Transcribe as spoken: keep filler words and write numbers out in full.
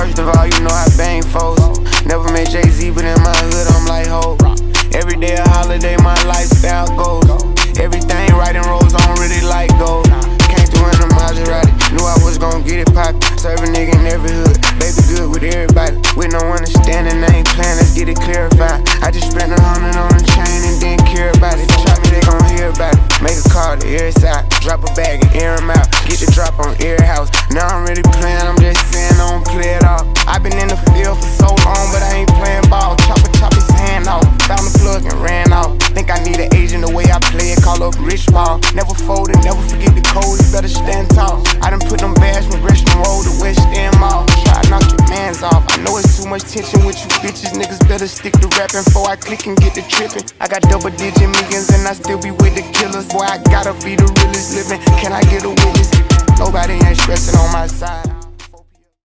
First of all, you know I bang foes. Never met Jay-Z, but in my hood I'm like ho. Every day a holiday, my lifestyle goes. Everything right and rolls, I don't really like gold. Came through in a Maserati, knew I was gon' get it poppin'. Serve a nigga in every hood, baby good with everybody. With no understanding, I ain't playin', let's get it clarified. I just spent a hundred on a chain and didn't care about it. Try me, they gon' hear about it. Make a call to air side, drop a bag and air him out. Get the drop on air house. Now I'm really playin', I'm just saying I don't play it off. I been in the field for so long, but I ain't playin' ball. Chopper chop his hand off, found the plug and ran off. Think I need an agent the way I play it, call up Rich Ball. Never folded, never forget the code, you better stand tall. I done put them bags from Gresham Road to West End Mall. Try to knock your mans off. I know it's too much tension with you bitches. Niggas better stick to rapping before I click and get the trippin'. I got double digit millions and I still be with the killers. Boy, I gotta be the realest living. Can I get a witness? Nobody ain't stressing on my side.